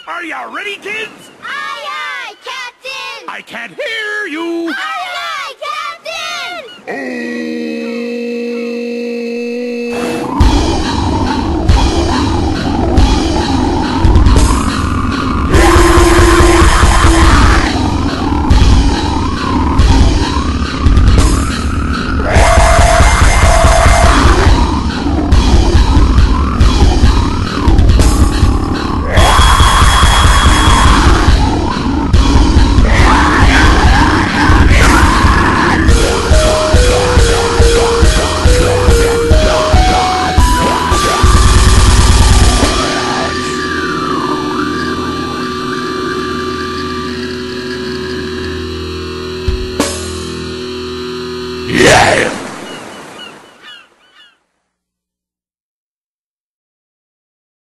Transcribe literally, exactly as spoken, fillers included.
Are you ready, kids? Aye, aye, Captain! I can't hear you! Aye, aye, Captain! Oh!